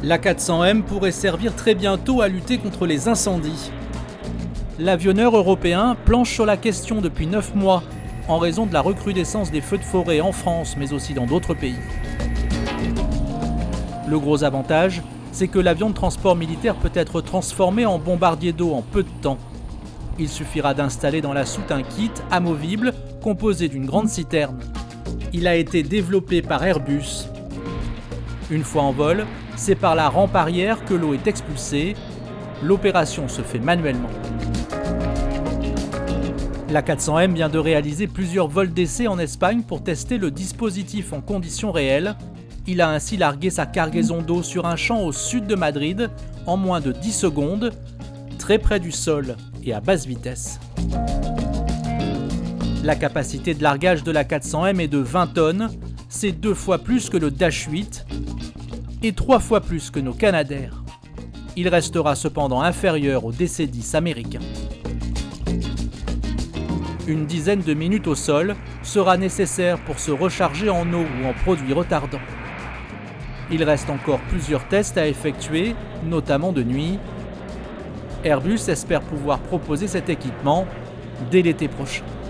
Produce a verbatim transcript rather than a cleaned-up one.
L'A quatre cents M pourrait servir très bientôt à lutter contre les incendies. L'avionneur européen planche sur la question depuis neuf mois en raison de la recrudescence des feux de forêt en France mais aussi dans d'autres pays. Le gros avantage, c'est que l'avion de transport militaire peut être transformé en bombardier d'eau en peu de temps. Il suffira d'installer dans la soute un kit amovible composé d'une grande citerne. Il a été développé par Airbus. Une fois en vol, c'est par la rampe arrière que l'eau est expulsée. L'opération se fait manuellement. L'A quatre cents M vient de réaliser plusieurs vols d'essai en Espagne pour tester le dispositif en conditions réelles. Il a ainsi largué sa cargaison d'eau sur un champ au sud de Madrid en moins de dix secondes, très près du sol et à basse vitesse. La capacité de largage de l'A quatre cents M est de vingt tonnes, c'est deux fois plus que le Dash huit et trois fois plus que nos Canadair. Il restera cependant inférieur au D C dix américain. Une dizaine de minutes au sol sera nécessaire pour se recharger en eau ou en produits retardants. Il reste encore plusieurs tests à effectuer, notamment de nuit. Airbus espère pouvoir proposer cet équipement dès l'été prochain.